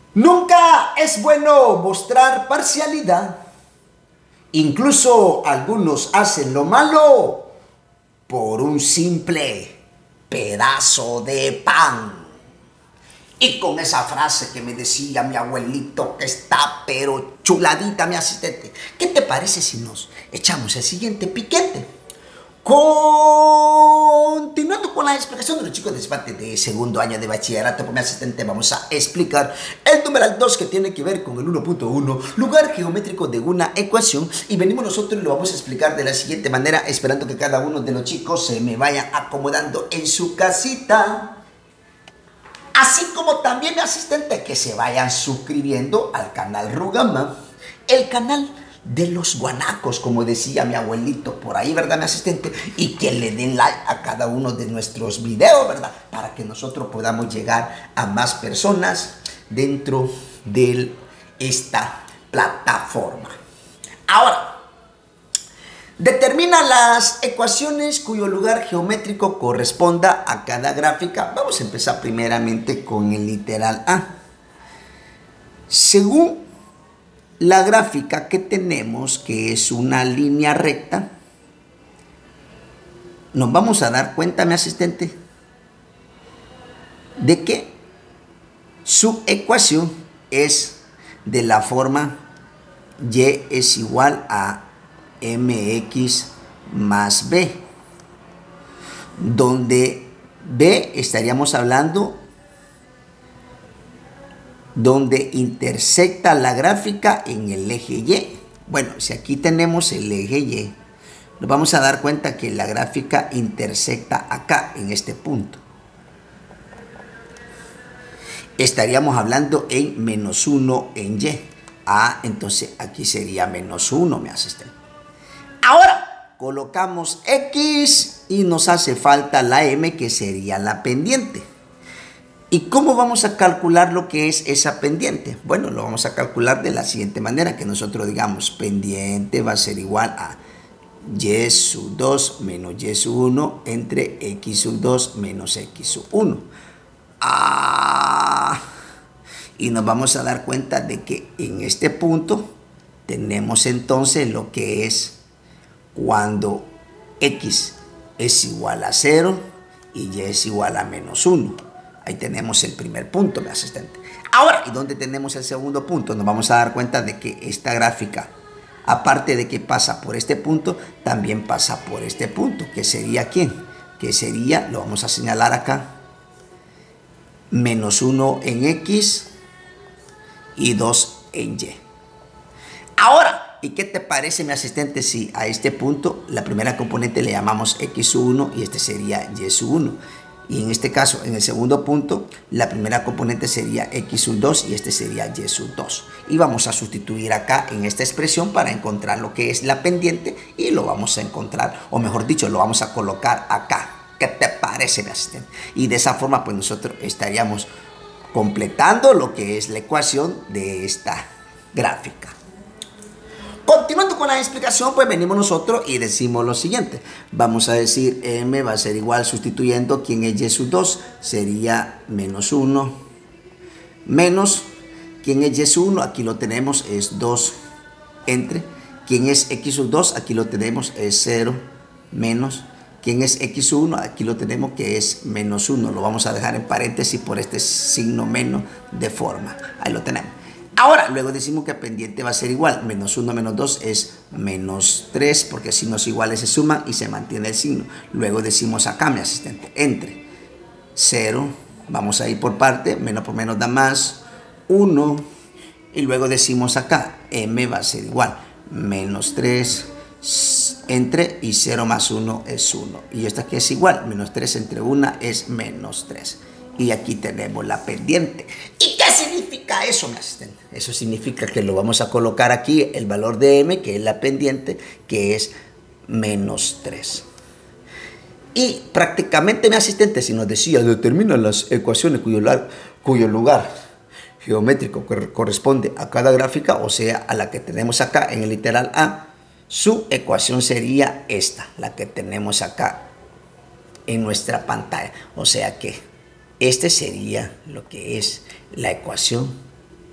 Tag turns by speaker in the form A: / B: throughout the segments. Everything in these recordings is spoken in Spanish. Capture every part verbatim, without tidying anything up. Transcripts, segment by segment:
A: Nunca es bueno mostrar parcialidad. Incluso algunos hacen lo malo por un simple pedazo de pan. Y con esa frase que me decía mi abuelito, que está pero chuladita, mi asistente, ¿qué te parece si nos echamos el siguiente piquete? Continuando con la explicación de los chicos de debate de segundo año de bachillerato, por mi asistente vamos a explicar el numeral dos, que tiene que ver con el uno punto uno, lugar geométrico de una ecuación, y venimos nosotros y lo vamos a explicar de la siguiente manera, esperando que cada uno de los chicos se me vaya acomodando en su casita. Así como también mi asistente, que se vayan suscribiendo al canal Rugama, el canal de los guanacos, como decía mi abuelito por ahí, ¿verdad, mi asistente? Y que le den like a cada uno de nuestros videos, ¿verdad? Para que nosotros podamos llegar a más personas dentro de esta plataforma. Ahora, determina las ecuaciones cuyo lugar geométrico corresponda a cada gráfica. Vamos a empezar primeramente con el literal A. Según la gráfica que tenemos, que es una línea recta, nos vamos a dar cuenta, mi asistente, de que su ecuación es de la forma y es igual a mx más b, donde b estaríamos hablando donde intersecta la gráfica en el eje Y. Bueno, si aquí tenemos el eje Y, nos vamos a dar cuenta que la gráfica intersecta acá, en este punto. Estaríamos hablando en menos uno en Y. Ah, entonces aquí sería menos uno, mi asistente. Ahora colocamos X y nos hace falta la M, que sería la pendiente. ¿Y cómo vamos a calcular lo que es esa pendiente? Bueno, lo vamos a calcular de la siguiente manera, que nosotros digamos pendiente va a ser igual a Y sub dos menos Y sub uno entre X sub dos menos X sub uno. Ah, y nos vamos a dar cuenta de que en este punto tenemos entonces lo que es cuando X es igual a cero y Y es igual a menos uno. Ahí tenemos el primer punto, mi asistente. Ahora, ¿y dónde tenemos el segundo punto? Nos vamos a dar cuenta de que esta gráfica, aparte de que pasa por este punto, también pasa por este punto, que sería ¿quién? Que sería, lo vamos a señalar acá, menos uno en X y dos en Y. Ahora, ¿y qué te parece, mi asistente, si a este punto la primera componente le llamamos X sub uno y este sería Y sub uno? Y en este caso, en el segundo punto, la primera componente sería X sub dos y este sería Y sub dos. Y vamos a sustituir acá en esta expresión para encontrar lo que es la pendiente y lo vamos a encontrar, o mejor dicho, lo vamos a colocar acá. ¿Qué te parece, mi asistente? Y de esa forma, pues nosotros estaríamos completando lo que es la ecuación de esta gráfica. Continuando con la explicación, pues venimos nosotros y decimos lo siguiente. Vamos a decir M va a ser igual, sustituyendo quién es Y sub dos, sería menos uno, menos quién es Y sub uno, aquí lo tenemos, es dos, entre quién es X sub dos, aquí lo tenemos, es cero, menos quién es X sub uno, aquí lo tenemos que es menos uno, lo vamos a dejar en paréntesis por este signo menos de forma, ahí lo tenemos. Ahora, luego decimos que pendiente va a ser igual, menos uno menos dos es menos tres, porque signos iguales se suman y se mantiene el signo. Luego decimos acá, mi asistente, entre cero, vamos a ir por parte, menos por menos da más, uno, y luego decimos acá, M va a ser igual, menos tres, entre, y cero más uno es uno. Y esta aquí es igual, menos tres entre uno es menos tres. Y aquí tenemos la pendiente. ¿Y qué significa eso, mi asistente? Eso significa que lo vamos a colocar aquí, el valor de M, que es la pendiente, que es menos tres. Y prácticamente, mi asistente, si nos decía, determina las ecuaciones cuyo lugar, cuyo lugar geométrico corresponde a cada gráfica, o sea, a la que tenemos acá en el literal A, su ecuación sería esta, la que tenemos acá en nuestra pantalla. O sea que este sería lo que es la ecuación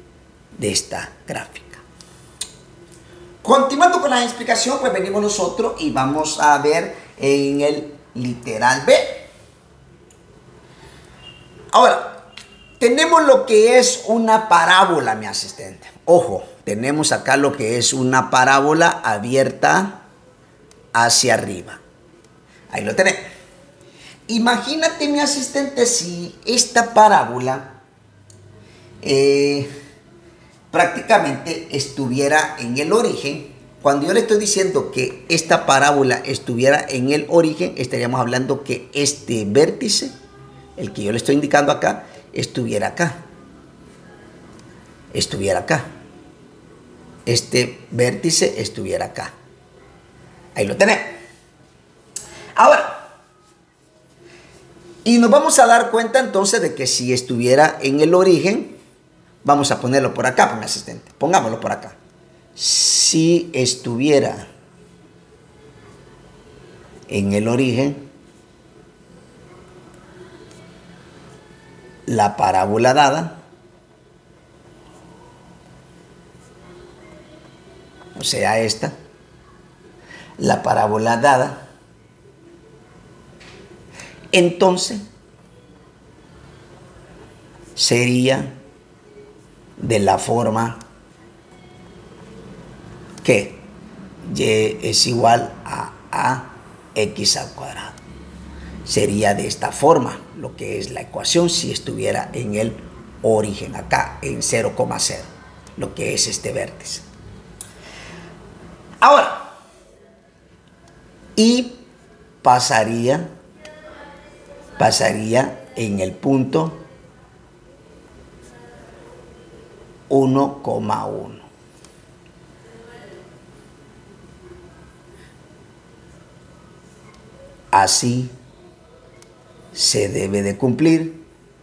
A: de esta gráfica. Continuando con la explicación, pues venimos nosotros y vamos a ver en el literal B. Ahora, tenemos lo que es una parábola, mi asistente. Ojo, tenemos acá lo que es una parábola abierta hacia arriba. Ahí lo tenemos. Imagínate, mi asistente, si esta parábola eh, prácticamente estuviera en el origen. Cuando yo le estoy diciendo que esta parábola estuviera en el origen, estaríamos hablando que este vértice, el que yo le estoy indicando acá, estuviera acá. Estuviera acá. Este vértice estuviera acá. Ahí lo tenemos. Ahora, y nos vamos a dar cuenta entonces de que si estuviera en el origen, vamos a ponerlo por acá, por mi asistente. Pongámoslo por acá. Si estuviera en el origen, la parábola dada, o sea esta, la parábola dada, entonces sería de la forma que y es igual a ax al cuadrado. Sería de esta forma lo que es la ecuación si estuviera en el origen, acá en cero coma cero, lo que es este vértice. Ahora, y pasaría pasaría en el punto uno coma uno. Así se debe de cumplir.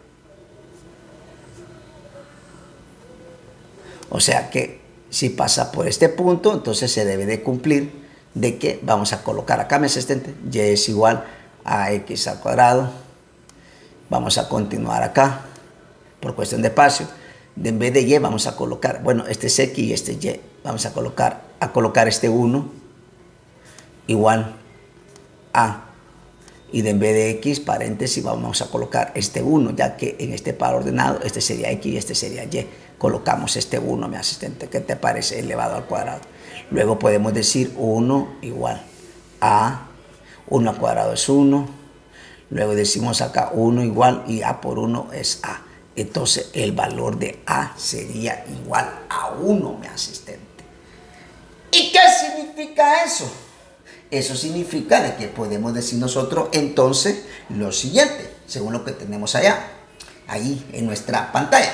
A: O sea que si pasa por este punto, entonces se debe de cumplir de que vamos a colocar acá, mi asistente, y es igual a x al cuadrado. Vamos a continuar acá por cuestión de espacio. En vez de y vamos a colocar, bueno, este es x y este es y. Vamos a colocar, a colocar este uno igual a, y de en vez de x, paréntesis, vamos a colocar este uno, ya que en este par ordenado, este sería x y este sería y. Colocamos este uno, mi asistente. ¿Qué te parece? Elevado al cuadrado. Luego podemos decir uno igual a, uno al cuadrado es uno. Luego decimos acá uno igual y a por uno es a. Entonces el valor de a sería igual a uno, mi asistente. ¿Y qué significa eso? Eso significa de que podemos decir nosotros entonces lo siguiente, según lo que tenemos allá, ahí en nuestra pantalla.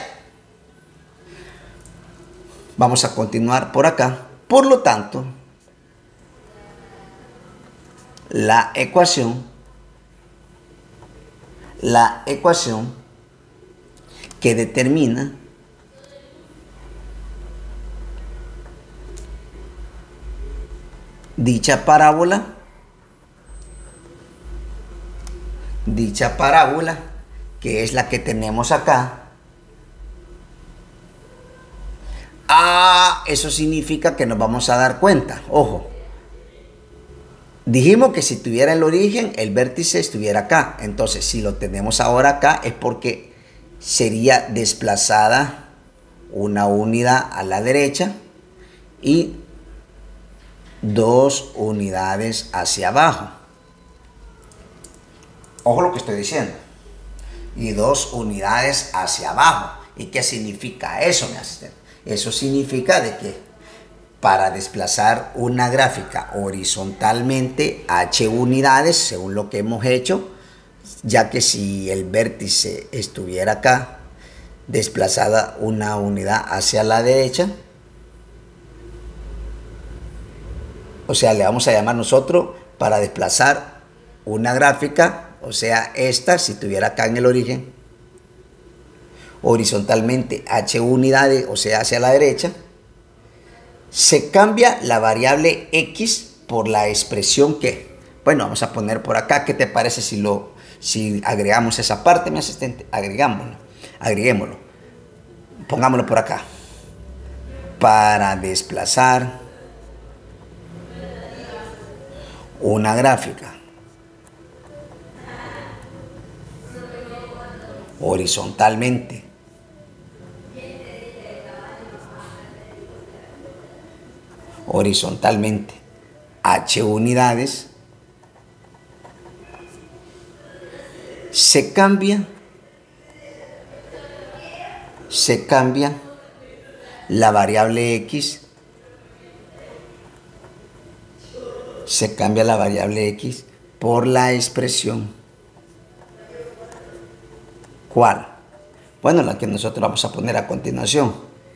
A: Vamos a continuar por acá. Por lo tanto, la ecuación, la ecuación que determina dicha parábola, dicha parábola, que es la que tenemos acá. Ah, eso significa que nos vamos a dar cuenta. Ojo, dijimos que si tuviera el origen, el vértice estuviera acá. Entonces, si lo tenemos ahora acá, es porque sería desplazada una unidad a la derecha y dos unidades hacia abajo. Ojo lo que estoy diciendo. Y dos unidades hacia abajo. ¿Y qué significa eso, mi asistente? Eso significa de que para desplazar una gráfica horizontalmente h unidades, según lo que hemos hecho, ya que si el vértice estuviera acá, desplazada una unidad hacia la derecha, o sea, le vamos a llamar nosotros para desplazar una gráfica, o sea, esta, si estuviera acá en el origen, horizontalmente h unidades, o sea, hacia la derecha, se cambia la variable x por la expresión que, bueno, vamos a poner por acá. ¿Qué te parece si lo si agregamos esa parte, mi asistente? Agregámoslo, agreguémoslo, pongámoslo por acá. para desplazar una gráfica horizontalmente horizontalmente h unidades, se cambia se cambia la variable x se cambia la variable x por la expresión ¿cuál? Bueno, la que nosotros vamos a poner a continuación,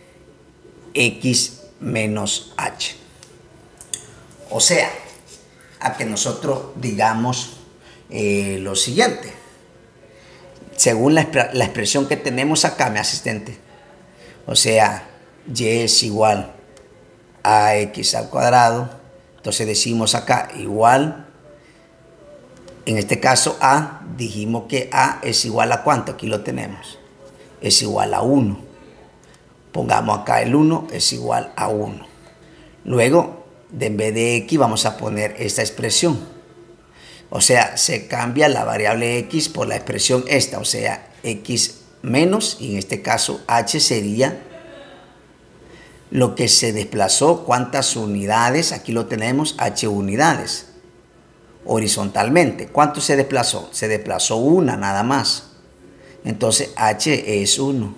A: x menos h. O sea, a que nosotros digamos eh, lo siguiente. Según la, la expresión que tenemos acá, mi asistente. O sea, y es igual a x al cuadrado. Entonces decimos acá igual. En este caso a, dijimos que a es igual a ¿cuánto? Aquí lo tenemos. Es igual a uno. Pongamos acá el uno es igual a uno. Luego, de en vez de x vamos a poner esta expresión. O sea, se cambia la variable x por la expresión esta. O sea, x menos, y en este caso h sería lo que se desplazó. ¿Cuántas unidades? Aquí lo tenemos, h unidades. Horizontalmente. ¿Cuánto se desplazó? Se desplazó una nada más. Entonces h es uno.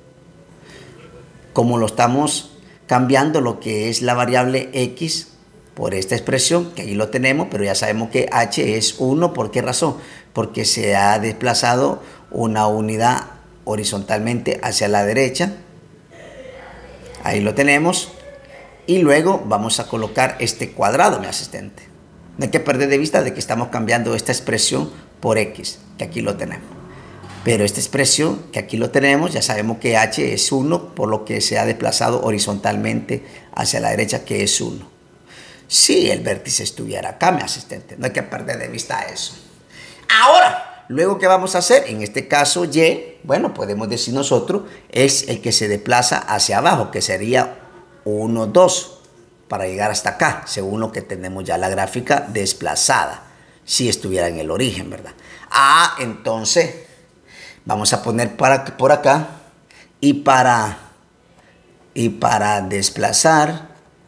A: Como lo estamos cambiando lo que es la variable x por esta expresión, que ahí lo tenemos, pero ya sabemos que h es uno. ¿Por qué razón? Porque se ha desplazado una unidad horizontalmente hacia la derecha. Ahí lo tenemos. Y luego vamos a colocar este cuadrado, mi asistente. No hay que perder de vista de que estamos cambiando esta expresión por x, que aquí lo tenemos. Pero esta expresión, que aquí lo tenemos, ya sabemos que h es uno, por lo que se ha desplazado horizontalmente hacia la derecha, que es uno. Si el vértice estuviera acá, mi asistente, no hay que perder de vista eso. Ahora, luego, ¿qué vamos a hacer? En este caso, y, bueno, podemos decir nosotros, es el que se desplaza hacia abajo, que sería uno, dos. Para llegar hasta acá, según lo que tenemos ya la gráfica desplazada, si estuviera en el origen, ¿verdad? Ah, entonces, vamos a poner para, por acá, y para, y para desplazar,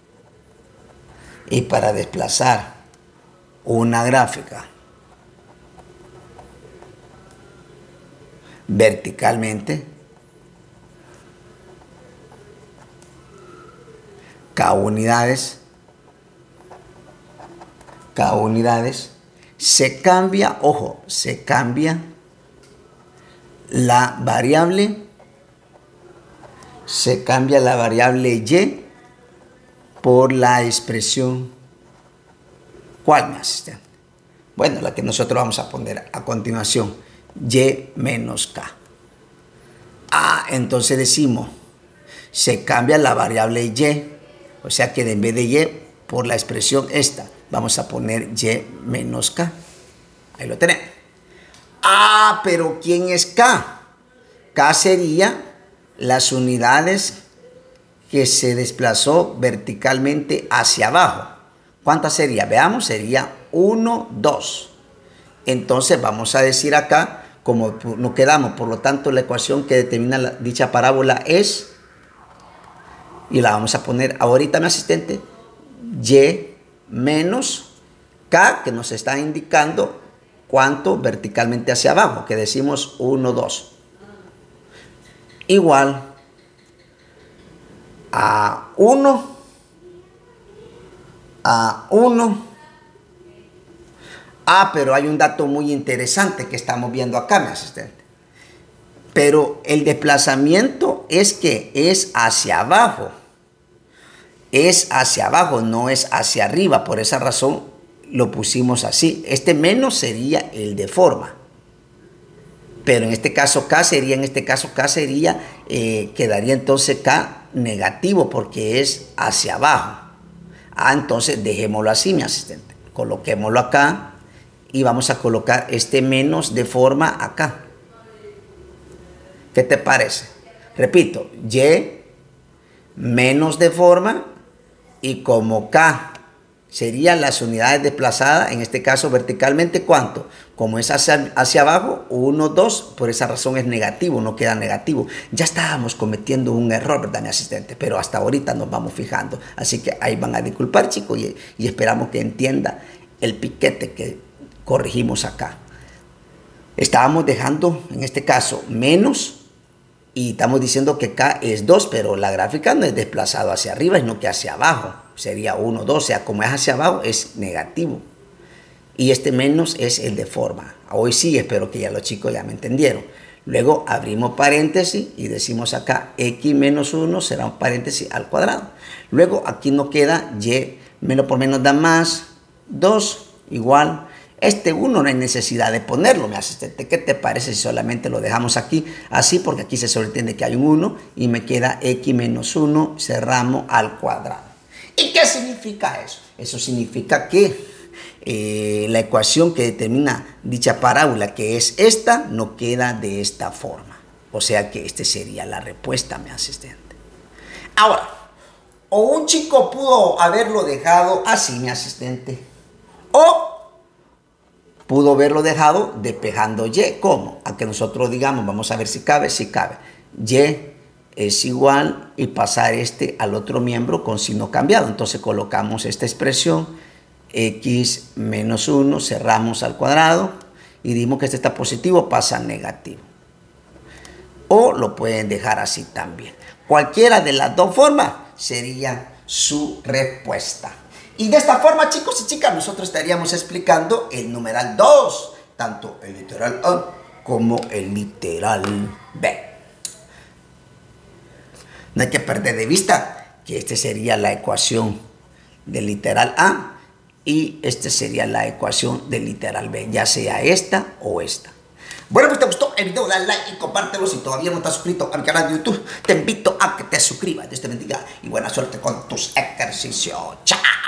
A: y para desplazar una gráfica verticalmente, K unidades, K unidades, se cambia, ojo, se cambia la variable, se cambia la variable y por la expresión, ¿cuál, mi asistente? Bueno, la que nosotros vamos a poner a continuación, y menos k. Ah, entonces decimos, se cambia la variable y, o sea que en vez de y, por la expresión esta, vamos a poner y menos k. Ahí lo tenemos. Ah, pero ¿quién es k? K sería las unidades que se desplazó verticalmente hacia abajo. ¿Cuántas sería? Veamos, sería uno, dos. Entonces vamos a decir acá, como nos quedamos, por lo tanto la ecuación que determina la, dicha parábola es, y la vamos a poner ahorita, mi asistente, y menos k, que nos está indicando cuánto verticalmente hacia abajo, que decimos uno, dos. Igual a uno, a uno. Ah, pero hay un dato muy interesante que estamos viendo acá, mi asistente. Pero el desplazamiento es que es hacia abajo. Es hacia abajo, no es hacia arriba. Por esa razón lo pusimos así. Este menos sería el de forma. Pero en este caso K sería, en este caso K sería, eh, quedaría entonces K negativo porque es hacia abajo. Ah, entonces dejémoslo así, mi asistente. Coloquémoslo acá y vamos a colocar este menos de forma acá. ¿Qué te parece? Repito, y menos de forma, y como K serían las unidades desplazadas, en este caso verticalmente, ¿cuánto? Como es hacia, hacia abajo, uno, dos, por esa razón es negativo, no queda negativo. Ya estábamos cometiendo un error, ¿verdad, mi asistente? Pero hasta ahorita nos vamos fijando. Así que ahí van a disculpar, chicos, y, y esperamos que entienda el piquete que corregimos acá. Estábamos dejando, en este caso, menos, y estamos diciendo que K es dos, pero la gráfica no es desplazado hacia arriba, sino que hacia abajo. Sería uno, dos, o sea, como es hacia abajo, es negativo. Y este menos es el de forma. Hoy sí, espero que ya los chicos ya me entendieron. Luego abrimos paréntesis y decimos acá x menos uno será un paréntesis al cuadrado. Luego aquí nos queda y menos por menos da más, dos igual. Este uno no hay necesidad de ponerlo, mi asistente. ¿Qué te parece si solamente lo dejamos aquí así? Porque aquí se sobreentiende que hay un uno y me queda x menos uno cerramos al cuadrado. ¿Y qué significa eso? Eso significa que eh, la ecuación que determina dicha parábola, que es esta, no queda de esta forma. O sea que esta sería la respuesta, mi asistente. Ahora, o un chico pudo haberlo dejado así, mi asistente, o pudo haberlo dejado despejando y. ¿Cómo? A que nosotros digamos, vamos a ver si cabe, si cabe. Y es igual y pasar este al otro miembro con signo cambiado. Entonces colocamos esta expresión, x menos uno, cerramos al cuadrado y dimos que este está positivo, pasa negativo. O lo pueden dejar así también. Cualquiera de las dos formas sería su respuesta. Y de esta forma, chicos y chicas, nosotros estaríamos explicando el numeral dos, tanto el literal A como el literal B. No hay que perder de vista que esta sería la ecuación del literal A y esta sería la ecuación del literal B, ya sea esta o esta. Bueno, pues te gustó el video, dale like y compártelo. Si todavía no estás suscrito a mi canal de YouTube, te invito a que te suscribas. Dios te bendiga y buena suerte con tus ejercicios. ¡Chao!